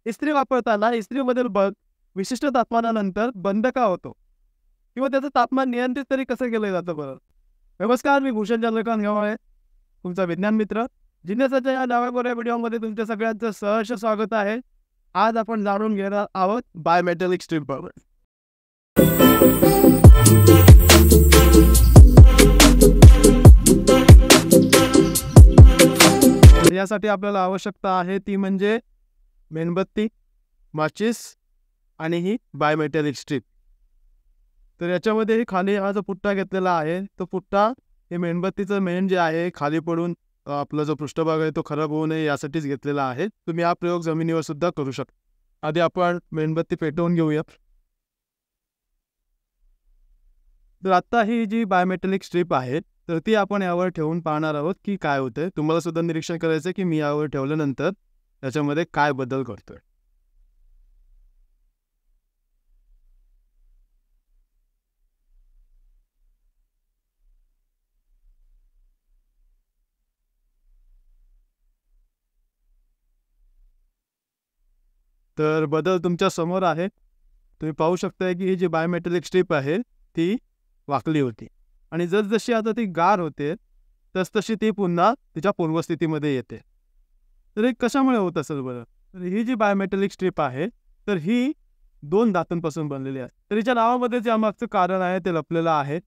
इस्त्री वापरताना इस्त्रीमधील बल्ब विशिष्ट तापमानानंतर बंद का होतो किंवा त्याचं तापमान नियंत्रित तरी कसं केलं जातं बरं? नमस्कार, मी भूषण चंद्रकांत आहे, तुमचा विज्ञान मित्र. जिज्ञासाच्या या नव्या व्हिडिओमध्ये तुमच्या सगळ्यांचं सहर्ष स्वागत आहे. आज आपण जाणून घेणार आहोत बायोमेटॅलिक स्ट्रीपवर. यासाठी आपल्याला आवश्यकता आहे ती म्हणजे मेणबत्ती, माचिस आणि ही बायोमेटॅलिक स्ट्रीप. तर याच्यामध्ये खाली हा जो पुट्टा घेतलेला आहे तो पुट्टा हे मेणबत्तीचं मेण जे आहे खाली पडून आपला जो पृष्ठभाग आहे तो खराब होऊ नये यासाठीच घेतलेला आहे. तुम्ही हा प्रयोग जमिनीवर सुद्धा करू शकता. आधी आपण मेणबत्ती पेटवून घेऊया. तर आता ही जी बायोमेटॅलिक स्ट्रीप आहे तर ती आपण यावर ठेवून पाहणार आहोत की काय होतंय. तुम्हाला सुद्धा निरीक्षण करायचं की मी यावर ठेवल्यानंतर त्याच्यामध्ये काय बदल करतोय. तर बदल तुमच्या समोर आहे. तुम्ही पाहू शकता की ही जी बायोमेटॅलिक स्ट्रीप आहे ती वाकली होती आणि जसजशी आता ती गार होते तसतशी ती पुन्हा तिच्या पूर्वस्थितीमध्ये येते. तर हे कशामुळे होत असेल बरं? तर ही जी बायोमेटॅलिक स्ट्रीप आहे तर ही 2 धातूंपासून बनलेली आहे. तर हिच्या नावामध्ये जे मागचं कारण आहे ते लपलेलं आहे,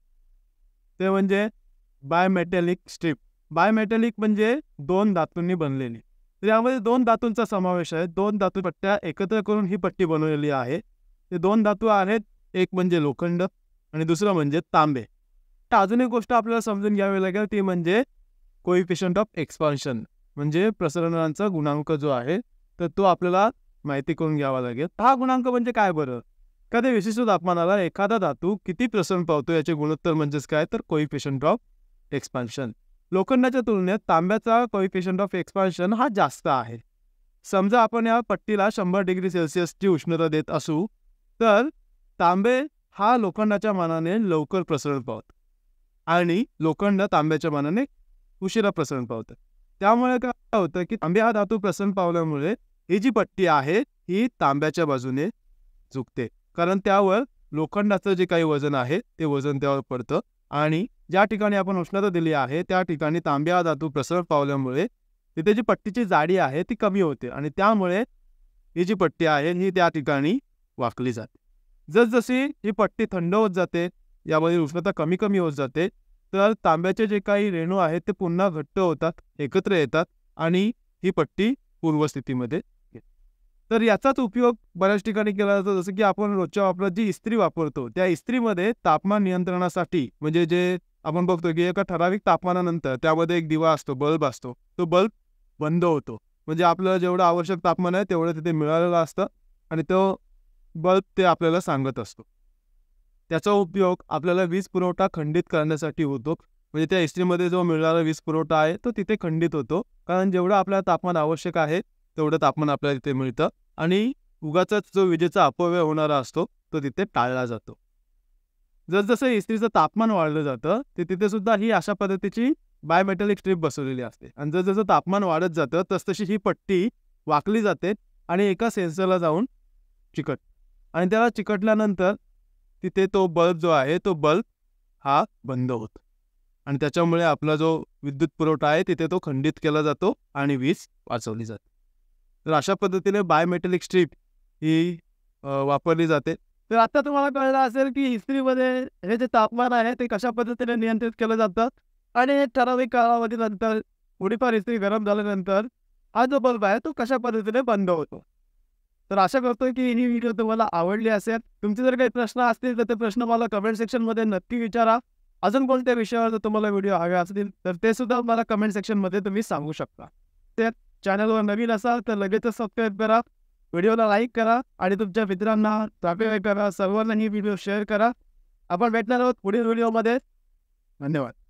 ते म्हणजे बायोमेटॅलिक स्ट्रीप. बायोमेटॅलिक म्हणजे 2 धातूंनी बनलेली. तर यामध्ये 2 धातूंचा समावेश आहे. 2 धातू पट्ट्या एकत्र करून ही पट्टी बनवलेली आहे. ते 2 धातू आहेत, एक म्हणजे लोखंड आणि दुसरं म्हणजे तांबे. तर अजून एक गोष्ट आपल्याला समजून घ्यावी लागेल ती म्हणजे कोइफिशियंट ऑफ एक्सपान्शन, म्हणजे प्रसरणाचा गुणांक जो आहे तर तो आपल्याला माहिती करून घ्यावा लागेल. हा गुणांक म्हणजे काय बरं? एखाद्या विशिष्ट तापमानाला एखादा धातू किती प्रसरण पावतो याचे गुणोत्तर म्हणजेच काय तर कोइफिशियंट ऑफ एक्सपान्शन. लोखंडाच्या तुलनेत तांब्याचा कोइफिशियंट ऑफ एक्सपान्शन हा जास्त आहे. समजा आपण या पट्टीला 100 डिग्री सेल्सिअसची उष्णता देत असू तर तांबे हा लोखंडाच्या मानाने लवकर प्रसरण पावतो आणि लोखंड तांब्याच्या मानाने उशिरा प्रसरण पावतं. त्यामुळे काय होतं की तांबे हा धातू प्रसरण पावल्यामुळे ही जी पट्टी आहे ही तांब्याच्या बाजूने झुकते, कारण त्यावर लोखंडाचं जे काही वजन आहे ते वजन त्यावर पडतं आणि ज्या ठिकाणी आपण उष्णता दिली आहे त्या ठिकाणी तांबे हा धातू प्रसरण पावल्यामुळे तिथे जी पट्टीची जाडी आहे ती कमी होते आणि त्यामुळे ही जी पट्टी आहे ही त्या ठिकाणी वाकली जाते. जसजशी ही पट्टी थंड होत जाते, यामध्ये उष्णता कमी कमी होत जाते, तर तांब्याचे जे काही रेणू आहेत ते पुन्हा घट्ट होतात, एकत्र येतात आणि ही पट्टी पूर्वस्थितीमध्ये येते. तर याचाच उपयोग बऱ्याच ठिकाणी केला जातो. जसं की आपण रोजच्या वापरात जी इस्त्री वापरतो त्या इस्त्रीमध्ये तापमान नियंत्रणासाठी म्हणजे जे आपण बघतो की एका ठराविक तापमानानंतर त्यामध्ये एक दिवा असतो, बल्ब असतो, तो बल्ब बंद होतो. म्हणजे आपल्याला जेवढं आवश्यक तापमान आहे तेवढं तिथे मिळालेलं असतं आणि तो बल्ब ते आपल्याला सांगत असतो. त्याचा उपयोग आपल्याला वीज पुरवठा खंडित करण्यासाठी होतो. म्हणजे त्या इस्त्रीमध्ये जो मिळणारा वीज पुरवठा आहे तो तिथे खंडित होतो, कारण जेवढं आपल्याला तापमान आवश्यक आहे तेवढं तापमान आपल्याला तिथे मिळतं आणि उगाचाच जो विजेचा अपव्यय होणारा असतो तो तिथे टाळला जातो. जसजसं इस्त्रीचं तापमान वाढलं जातं ते तिथे सुद्धा ही अशा पद्धतीची बायोमेटॅलिक स्ट्रीप बसवलेली असते आणि जसजसं तापमान वाढत जातं तसतशी ही पट्टी वाकली जाते आणि एका सेन्सरला जाऊन चिकट आणि त्याला चिकटल्यानंतर तिथे तो बल्ब जो आहे तो बल्ब हा बंद होतो आणि त्याच्यामुळे आपला जो विद्युत पुरवठा आहे तिथे तो खंडित केला जातो आणि वीज वाचवली जाते. तर अशा पद्धतीने बायोमेटॅलिक स्ट्रीप ही वापरली जाते. तर आता तुम्हाला कळलं असेल की इस्त्रीमध्ये हे जे तापमान आहे ते कशा पद्धतीने नियंत्रित केलं जातं आणि ठराविक कालावधीनंतर थोडीफार इस्त्री गरम झाल्यानंतर हा जो बल्ब आहे तो कशा पद्धतीने बंद होतो. तर आशा करतोय की ही व्हिडिओ तुम्हाला आवडली असेल. तुमचे जर काही प्रश्न असतील तर ते प्रश्न मला कमेंट सेक्शनमध्ये नक्की विचारा. अजून कोणत्या विषयावर जर तुम्हाला व्हिडिओ हवे असतील तर ते सुद्धा मला कमेंट सेक्शनमध्ये तुम्ही सांगू शकता. तर चॅनलवर नवीन असाल तर लगेचच सबस्क्राईब करा, व्हिडिओला लाईक करा आणि तुमच्या मित्रांना करा, सर्वांना ही व्हिडिओ शेअर करा. आपण भेटणार आहोत पुढील व्हिडिओमध्ये. धन्यवाद.